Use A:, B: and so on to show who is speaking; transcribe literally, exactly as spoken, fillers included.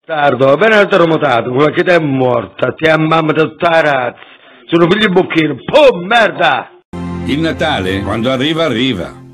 A: Tardo, appena terremotato, quella che è morta, ti mamma tutta la razza. Sono figli bocchino, oh merda!
B: Il Natale, quando arriva, arriva.